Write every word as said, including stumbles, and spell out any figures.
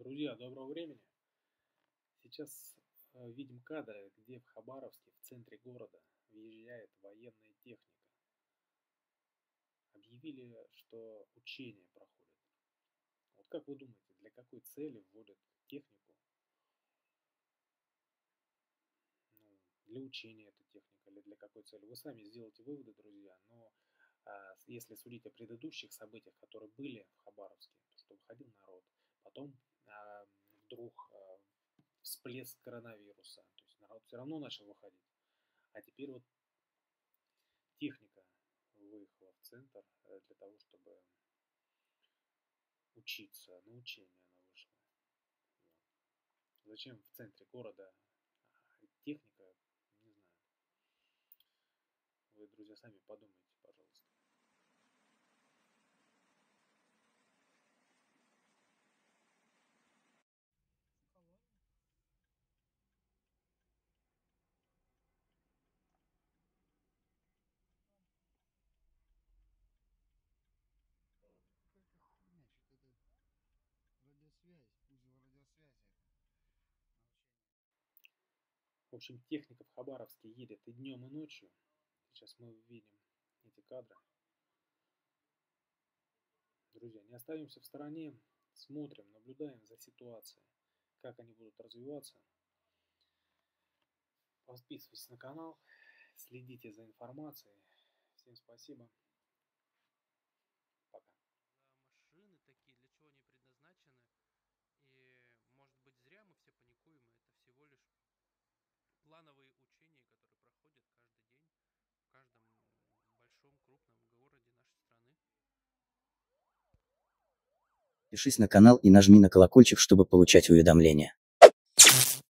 Друзья, доброго времени. Сейчас э, видим кадры, где в Хабаровске, в центре города, въезжает военная техника. Объявили, что учения проходят. Вот как вы думаете, для какой цели вводят технику? Ну, для учения эта техника или для какой цели? Вы сами сделайте выводы, друзья. Но а, с- если судить о предыдущих событиях, которые были в Хабаровске, то что выходил народ, потом а, вдруг а, всплеск коронавируса, то есть народ все равно начал выходить. А теперь вот техника выехала в центр э, для того, чтобы учиться, на учение она вышла. Вот. Зачем в центре города а, техника, не знаю. Вы, друзья, сами подумайте, пожалуйста. Какая-то хуйня, что-то это радиосвязь, узел радиосвязи это научение. В общем, техника в Хабаровске едет и днем, и ночью. Сейчас мы видим эти кадры. Друзья, не остаемся в стороне, смотрим, наблюдаем за ситуацией, как они будут развиваться. Подписывайтесь на канал, следите за информацией. Всем спасибо. Пока. За машины такие, для чего они предназначены. И, может быть, зря мы все паникуем. Это всего лишь плановые учения, которые проходят каждый день в каждом большом, крупном городе нашей страны. Подпишись на канал и нажми на колокольчик, чтобы получать уведомления.